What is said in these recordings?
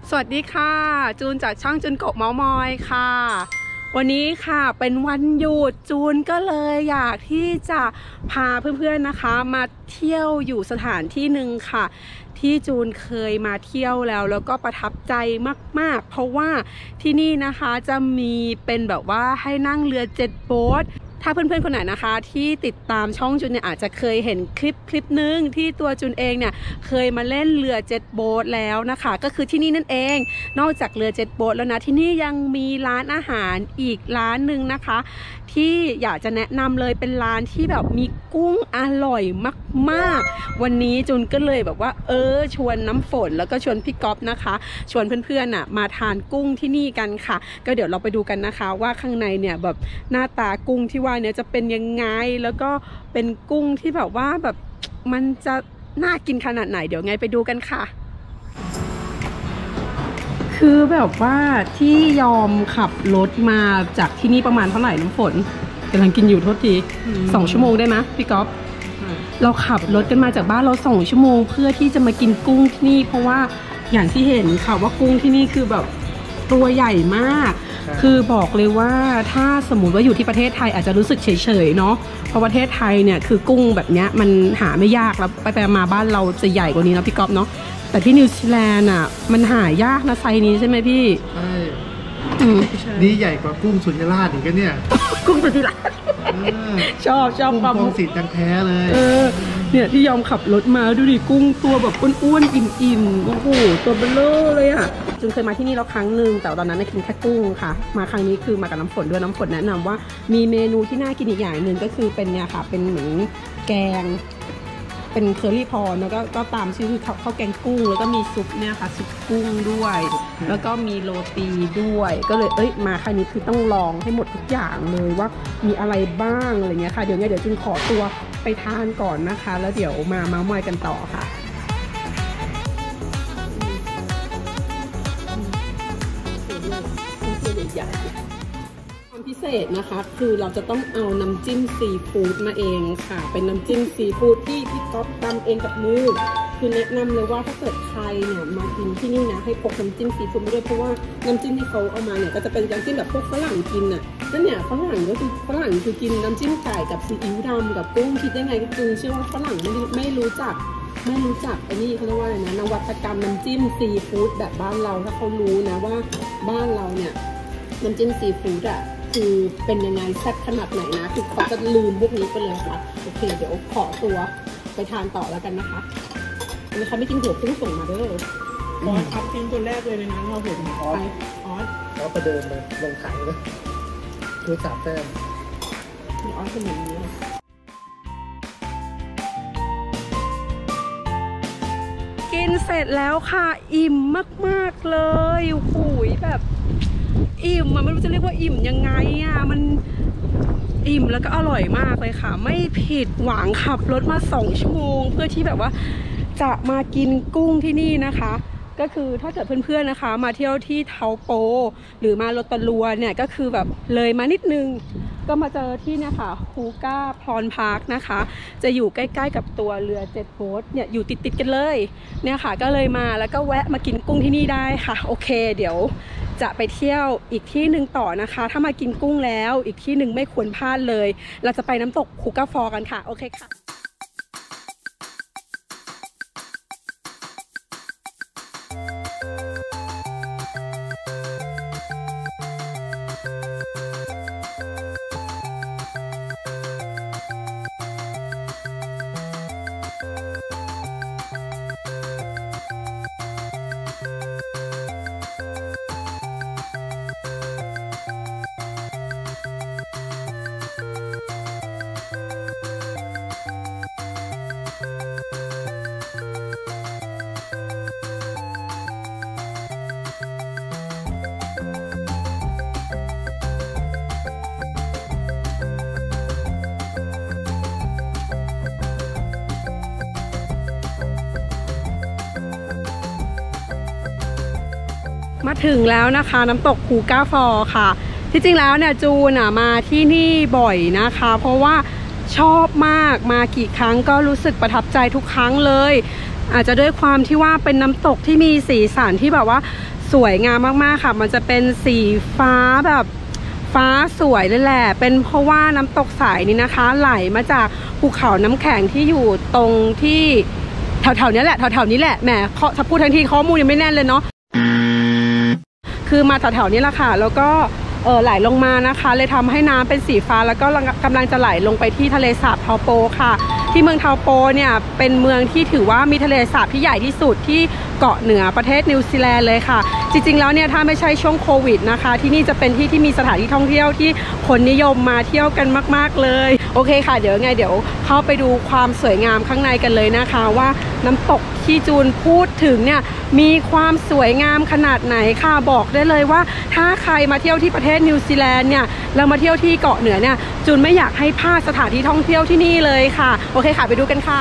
สวัสดีค่ะจูนจากช่องจูนกบเมามอยค่ะวันนี้ค่ะเป็นวันหยุดจูนก็เลยอยากที่จะพาเพื่อนๆนะคะมาเที่ยวอยู่สถานที่หนึ่งค่ะที่จูนเคยมาเที่ยวแล้วก็ประทับใจมากๆเพราะว่าที่นี่นะคะจะมีเป็นแบบว่าให้นั่งเรือเจ็ตโบ๊ทถ้าเพื่อนๆคนไหนนะคะที่ติดตามช่องจูนเนี่ยอาจจะเคยเห็นคลิปนึงที่ตัวจูนเองเนี่ยเคยมาเล่นเรือเจ็ตโบ๊ทแล้วนะคะก็คือที่นี่นั่นเองนอกจากเรือเจ็ตโบ๊ทแล้วนะที่นี่ยังมีร้านอาหารอีกร้านหนึ่งนะคะที่อยากจะแนะนำเลยเป็นร้านที่แบบมีกุ้งอร่อยมากๆวันนี้จูนก็เลยแบบว่าชวนน้ำฝนแล้วก็ชวนพี่ก๊อฟนะคะชวนเพื่อนๆมาทานกุ้งที่นี่กันค่ะก็เดี๋ยวเราไปดูกันนะคะว่าข้างในเนี่ยแบบหน้าตากุ้งที่ว่าเนี่ยจะเป็นยังไงแล้วก็เป็นกุ้งที่แบบว่าแบบมันจะน่ากินขนาดไหนเดี๋ยวไงไปดูกันค่ะคือแบบว่าที่ยอมขับรถมาจากที่นี่ประมาณเท่าไหร่น้ำฝนกำลังกินอยู่โทษที2 ชั่วโมงได้ไหมพี่ก๊อฟเราขับรถกันมาจากบ้านเรา2 ชั่วโมงเพื่อที่จะมากินกุ้งที่นี่เพราะว่าอย่างที่เห็นค่ะว่ากุ้งที่นี่คือแบบตัวใหญ่มากคือบอกเลยว่าถ้าสมมุติว่าอยู่ที่ประเทศไทยอาจจะรู้สึกเฉยๆเนาะเพราะประเทศไทยเนี่ยคือกุ้งแบบนี้มันหาไม่ยากแล้วไปมาบ้านเราจะใหญ่กว่านี้นะพี่ก๊อฟเนาะแต่ที่นิวซีแลนด์มันหายากนะไซส์นี้ใช่ไหมพี่ใช่นี่ใหญ่กว่ากุ้งสุญญราชอีกเนี่ยกุ้งสุญญราชชอบความกุ้งสีดังแท้เลยเนี่ยที่ยอมขับรถมาดูดิกุ้งตัวแบบอ้วนๆอิ่มๆโอ้โหตัวเบลเลอร์เลยจูนเคยมาที่นี่แล้วครั้งหนึ่งแต่ตอนนั้นกินแค่กุ้งค่ะมาครั้งนี้คือมากับน้ำฝนด้วยน้ำฝนแนะนำว่ามีเมนูที่น่ากินอีกอย่างหนึ่งก็คือเป็นเนี่ยค่ะเป็นเหมือนแกงเป็นเคอรี่พอแล้วก็ตามชื่อคือข้าวแกงกุ้งแล้วก็มีซุปเนี่ยค่ะซุปกุ้งด้วยแล้วก็มีโรตีด้วยก็เลยมาครั้งนี้คือต้องลองให้หมดทุกอย่างเลยว่ามีอะไรบ้างอะไรเงี้ยค่ะเดี๋ยวจูนขอตัวไปทานก่อนนะคะแล้วเดี๋ยวมาเม้ามอยกันต่อค่ะพิเศษนะคะคือเราจะต้องเอาน้ำจิ้มซีฟู้ดมาเองค่ะเป็นน้ำจิ้มซีฟู้ดที่พี่ก๊อฟทำเองกับมือคือแนะนำเลยว่าถ้าเกิดใครเนี่ยมากินที่นี่นะให้พกน้ำจิ้มซีฟู้ดมาด้วยเพราะว่าน้ำจิ้มที่เขาเอามาเนี่ยก็จะเป็นน้ำจิ้มแบบพวกฝรั่งกินนั่นเนี่ยฝรั่งก็คือฝรั่งคือกินน้ำจิ้มไก่กับซีอิ๊วดำกับกุ้งคิดได้ไงก็คือเชื่อว่าฝรั่งไม่รู้จักไอ้นี่เขาเรียกว่าอะไรนะนวัตกรรมน้ำจิ้มซีฟู้ดแบบบ้านเราถ้าเขารู้นะว่าบ้านเราเนี่ยน้ำจิ้มซีฟู้ดคือเป็นยังไงแซ่บขนาดไหนนะคือเขาจะลืมพวกนี้ไปเลยค่ะโอเคเดี๋ยวขอตัวไปทานต่อแล้วกันนะคะอันนี้เขาไม่กินหัวกุ้งส่งมาด้วยออสครับกินตัวแรกเลยในนั้นเราเห็นออสประเดิมเลยลงขายเลยคือ3 แต้มมีออสเป็นอย่างนี้กินเสร็จแล้วค่ะอิ่มมากๆเลยโอ้โหแบบอิ่มไม่รู้จะเรียกว่าอิ่มยังไงมันอิ่มแล้วก็อร่อยมากเลยค่ะไม่ผิดหวังขับรถมา2 ชั่วโมงเพื่อที่แบบว่าจะมากินกุ้งที่นี่นะคะก็คือถ้าเกิดเพื่อนๆนะคะมาเที่ยวที่เทาโปหรือมาโรตารัวเนี่ยก็คือแบบเลยมานิดนึงก็มาเจอที่เนี่ยค่ะฮูก้าพรพาร์คนะคะจะอยู่ใกล้ๆกับตัวเรือเจ็ตโบ๊ทเนี่ยอยู่ติดกันเลยเนี่ยค่ะก็เลยมาแล้วก็แวะมากินกุ้งที่นี่ได้ค่ะโอเคเดี๋ยวจะไปเที่ยวอีกที่หนึ่งต่อนะคะถ้ามากินกุ้งแล้วอีกที่หนึ่งไม่ควรพลาดเลยเราจะไปน้ำตกฮูก้าฟอร์กันค่ะโอเคค่ะมาถึงแล้วนะคะน้ำตกฮูก้าฟอร์ค่ะที่จริงแล้วเนี่ยจูนมาที่นี่บ่อยนะคะเพราะว่าชอบมากมากี่ครั้งก็รู้สึกประทับใจทุกครั้งเลยอาจจะด้วยความที่ว่าเป็นน้ำตกที่มีสีสันที่แบบว่าสวยงามมากๆค่ะมันจะเป็นสีฟ้าแบบฟ้าสวยเลยแหละเป็นเพราะว่าน้ำตกสายนี้นะคะไหลมาจากภูเขาน้ำแข็งที่อยู่ตรงที่แถวๆนี้แหละแถวๆนี้แหละแหมถ้าพูดทันทีข้อมูลยังไม่แน่นเลยเนาะคือมาแถวๆนี้แหละค่ะแล้วก็ไหลลงมานะคะเลยทำให้น้ำเป็นสีฟ้าแล้วก็กำลังจะไหลลงไปที่ทะเลสาบเทาโปค่ะที่เมืองเทาโปเนี่ยเป็นเมืองที่ถือว่ามีทะเลสาบที่ใหญ่ที่สุดที่เกาะเหนือประเทศนิวซีแลนด์เลยค่ะจริงๆแล้วเนี่ยถ้าไม่ใช่ช่วงโควิดนะคะที่นี่จะเป็นที่ที่มีสถานที่ท่องเที่ยวที่คนนิยมมาเที่ยวกันมากๆเลยโอเคค่ะเดี๋ยวเข้าไปดูความสวยงามข้างในกันเลยนะคะว่าน้ำตกที่จูนพูดถึงเนี่ยมีความสวยงามขนาดไหนค่ะบอกได้เลยว่าถ้าใครมาเที่ยวที่ประเทศนิวซีแลนด์เนี่ยแล้วมาเที่ยวที่เกาะเหนือเนี่ยจูนไม่อยากให้พลาดสถานที่ท่องเที่ยวที่นี่เลยค่ะโอเคค่ะไปดูกันค่ะ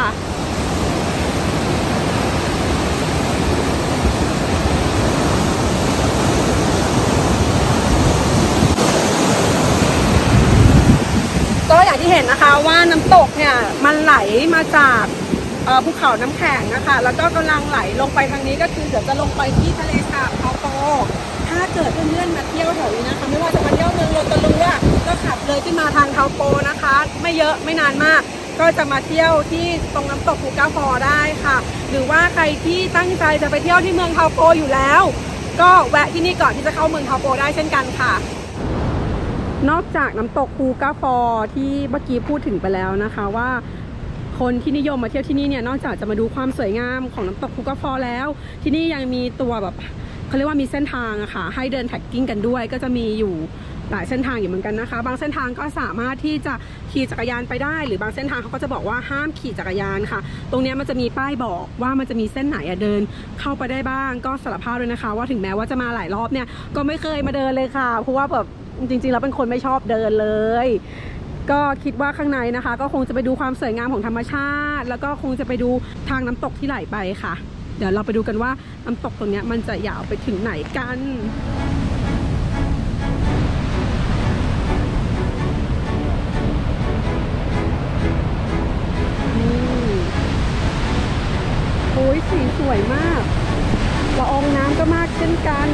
ก็อย่างที่เห็นนะคะว่าน้ำตกเนี่ยมันไหลมาจากภูเขาน้ำแข็งนะคะแล้วก็กำลังไหลลงไปทางนี้ก็คือเดี๋ยวจะลงไปที่ทะเลสาบเทาโปถ้าเกิดเพื่อนๆมาเที่ยวแถวนี้นะคะไม่ว่าจะมาเที่ยวเมืองโรตารูก็ขับเลยขึ้นมาทางเทาโปนะคะไม่เยอะไม่นานมากก็จะมาเที่ยวที่ตรงน้ำตกภูกาฟอได้ค่ะหรือว่าใครที่ตั้งใจจะไปเที่ยวที่เมืองเทาโปอยู่แล้วก็แวะที่นี่ก่อนที่จะเข้าเมืองเทาโปได้เช่นกันค่ะนอกจากน้ำตกภูกาฟอที่เมื่อกี้พูดถึงไปแล้วนะคะว่าคนที่นิยมมาเที่ยวที่นี่เนี่ยนอกจากจะมาดูความสวยงามของน้ำตกภูกาฟอแล้วที่นี่ยังมีตัวแบบเขาเรียกว่ามีเส้นทางอะค่ะให้เดินแท็กกิ้งกันด้วยก็จะมีอยู่หลายเส้นทางอยู่เหมือนกันนะคะบางเส้นทางก็สามารถที่จะขี่จักรยานไปได้หรือบางเส้นทางเขาก็จะบอกว่าห้ามขี่จักรยานค่ะตรงนี้มันจะมีป้ายบอกว่ามันจะมีเส้นไหนเดินเข้าไปได้บ้างก็สารภาพเลยนะคะว่าถึงแม้ว่าจะมาหลายรอบเนี่ยก็ไม่เคยมาเดินเลยค่ะเพราะว่าแบบจริงๆแล้วเป็นคนไม่ชอบเดินเลยก็คิดว่าข้างในนะคะก็คงจะไปดูความสวยงามของธรรมชาติแล้วก็คงจะไปดูทางน้ำตกที่ไหลไปค่ะเดี๋ยวเราไปดูกันว่าน้ำตกตรงนี้มันจะยาวไปถึงไหนกันโอ้ยสีสวยมากละอองน้ำก็มากเช่นกัน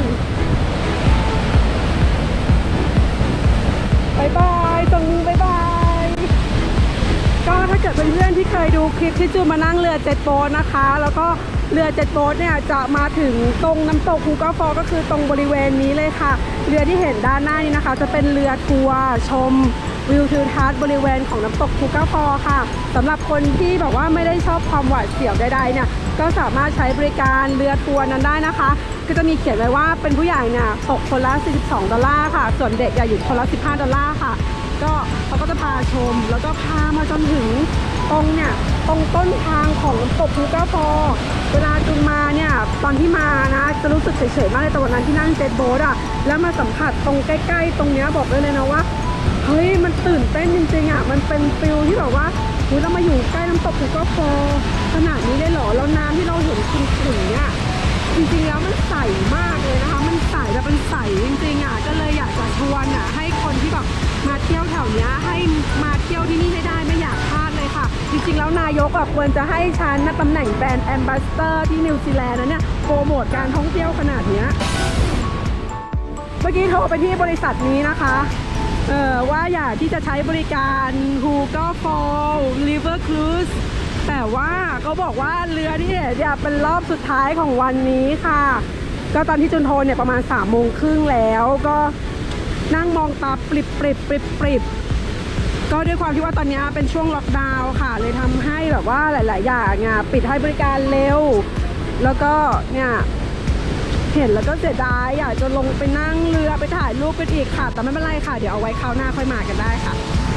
บายบายตรงบายบายก็ถ้าเกิดเป็นเพื่อนที่เคยดูคลิปที่จูนมานั่งเรือเจ็ตโบ๊ทนะคะแล้วก็เรือเจ็ตโบ๊ทเนี่ยจะมาถึงตรงน้ำตกภูกาฟอก็คือตรงบริเวณนี้เลยค่ะเรือที่เห็นด้านหน้านี้นะคะจะเป็นเรือทัวร์ชมวิวทิวทัศน์บริเวณของน้ำตกภูกาฟอค่ะสำหรับคนที่แบบว่าไม่ได้ชอบความหวาดเสียวใดๆเนี่ยก็สามารถใช้บริการเรือทัวร์นั้นได้นะคะก็จะมีเขียนไว้ว่าเป็นผู้ใหญ่เนี่ยตกคนละ$42ค่ะส่วนเด็กอยู่คนละ$15ค่ะก็เขาก็จะพาชมแล้วก็พามาจนถึงตรงเนี่ยตรงต้นทางของน้ำตกภูกาฟอเวลาจูนมาเนี่ยตอนที่มานะจะรู้สึกเฉยๆมากเลยแต่วันนั้นที่นั่งเจ็ตโบ๊ทแล้วมาสัมผัสตรงใกล้ๆตรงนี้บอกเลยนะว่าเฮ้ยมันตื่นเต้นจริงๆมันเป็นฟิลที่แบบว่าเรามาอยู่ใกล้น้ำตกภูกาฟอขนาดนี้ได้หรอแล้วน้ำที่เราเห็นขุ่นๆเนี่ยจริงๆแล้วมันใสมากเลยนะคะมันใสแบบเป็นใสจริงๆก็เลยอยากจะชวนให้คนที่แบบมาเที่ยวแถวนี้ให้มาเที่ยวที่นี่ให้ได้ไม่อยากพลาดเลยค่ะจริงๆแล้วนายกควรจะให้ฉันตำแหน่งแบรนด์แอมบาสเดอร์ที่นิวซีแลนด์เนี่ยโปรโมทการท่องเที่ยวขนาดนี้เมื่อกี้โทรไปที่บริษัทนี้นะคะว่าอยากที่จะใช้บริการฮูก้าฟอลริเวอร์ครูซแต่ว่าเขาบอกว่าเรือที่เนี่ยเป็นรอบสุดท้ายของวันนี้ค่ะก็ตอนที่จุนโทรเนี่ยประมาณ3:30แล้วก็นั่งมองตาปริบก็ด้วยความที่ว่าตอนนี้เป็นช่วงล็อกดาวน์ค่ะเลยทำให้แบบว่าหลายๆอย่างปิดให้บริการเร็วแล้วก็เนี่ยเห็นแล้วก็เสียดายอยากจะลงไปนั่งเรือไปถ่ายรูปกันอีกค่ะแต่ไม่เป็นไรค่ะเดี๋ยวเอาไว้คราวหน้าค่อยมากันได้ค่ะ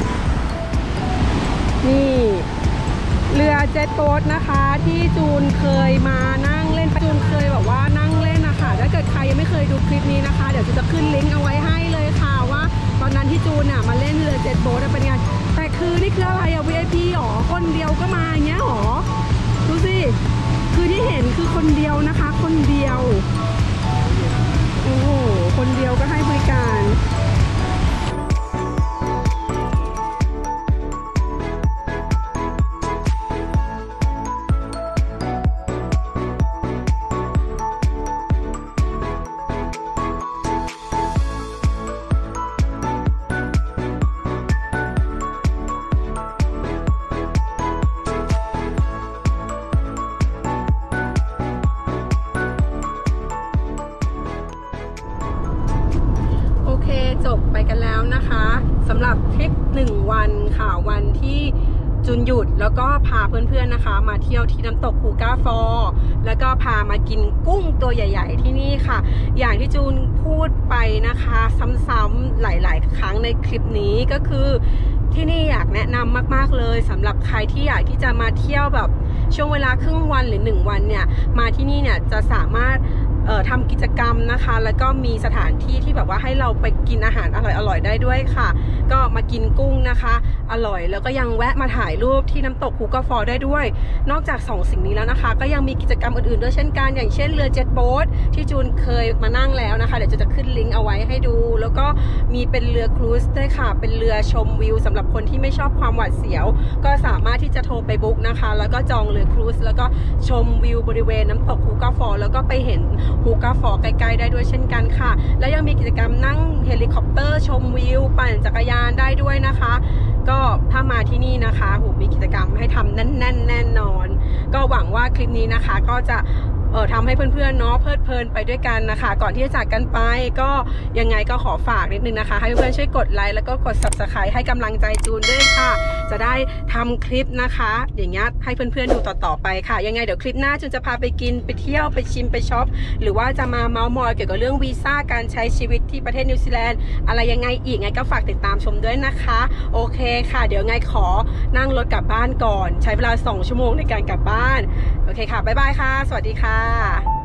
นี่เรือเจ็ตโบ๊ทนะคะที่จูนเคยมานั่งเล่นจูนเคยแบบว่านั่งเล่นนะคะถ้าเกิดใครยังไม่เคยดูคลิปนี้นะคะเดี๋ยวจูนจะขึ้นลิงก์เอาไว้ให้เลยค่ะว่าตอนนั้นที่จูนมาเล่นเรือเจ็ตโบ๊ทเป็นไงแต่คือนี่คืออะไรVIP หรอคนเดียวก็มาอย่างเงี้ยหรอดูสิคือที่เห็นคือคนเดียวนะคะคนเดียวโอ้โหคนเดียวก็ให้บริการจูนหยุดแล้วก็พาเพื่อนๆนะคะมาเที่ยวที่น้ำตกฮูก้าฟอร์แล้วก็พามากินกุ้งตัวใหญ่ๆที่นี่ค่ะอย่างที่จูนพูดไปนะคะซ้ำๆหลายๆครั้งในคลิปนี้ก็คือที่นี่อยากแนะนำมากๆเลยสำหรับใครที่อยากที่จะมาเที่ยวแบบช่วงเวลาครึ่งวันหรือ1วันเนี่ยมาที่นี่เนี่ยจะสามารถทำกิจกรรมนะคะแล้วก็มีสถานที่ที่แบบว่าให้เราไปกินอาหารอร่อยๆได้ด้วยค่ะก็มากินกุ้งนะคะอร่อยแล้วก็ยังแวะมาถ่ายรูปที่น้ำตกฮูก้าฟอร์ได้ด้วยนอกจาก2สิ่งนี้แล้วนะคะก็ยังมีกิจกรรมอื่นๆด้วยเช่นกันอย่างเช่นเรือเจ็ตโบ๊ทที่จูนเคยมานั่งแล้วนะคะเดี๋ยวจะขึ้นลิงก์เอาไว้ให้ดูแล้วก็มีเป็นเรือครูซด้วยค่ะเป็นเรือชมวิวสำหรับคนที่ไม่ชอบความหวาดเสียวก็สามารถที่จะโทรไปบุ๊กนะคะแล้วก็จองเรือครูซแล้วก็ชมวิวบริเวณน้ำตกฮูก้าฟอร์แล้วก็ไปเห็นฮูก้าฟอร์ใกล้ๆได้ด้วยเช่นกันค่ะและยังมีกิจกรรมนั่งเฮลิคอปเตอร์ชมวิวปั่นจักรยานได้ด้วยนะคะก็ถ้ามาที่นี่นะคะมีกิจกรรมให้ทำแน่นอนก็หวังว่าคลิปนี้นะคะก็จะทำให้เพื่อนๆเนาะเพลิดเพลินไปด้วยกันนะคะก่อนที่จะจากกันไปก็ยังไงก็ขอฝากนิดนึงนะคะให้เพื่อนๆช่วยกดไลค์แล้วก็กด Subscribe ให้กำลังใจจูนด้วยค่ะจะได้ทำคลิปนะคะอย่างเงี้ยให้เพื่อนๆดูต่อไปค่ะยังไงเดี๋ยวคลิปหน้าจูนจะพาไปกินไปเที่ยวไปชิมไปช็อปหรือว่าจะมาเมาท์มอยเกี่ยวกับเรื่องวีซ่าการใช้ชีวิตที่ประเทศนิวซีแลนด์อะไรยังไงอีกไงก็ฝากติดตามชมด้วยนะคะโอเคค่ะเดี๋ยวไงขอนั่งรถกลับบ้านก่อนใช้เวลา2 ชั่วโมงในการกลับบ้านโอเคค่ะบ๊ายบายค่ะสวัสดีค่ะ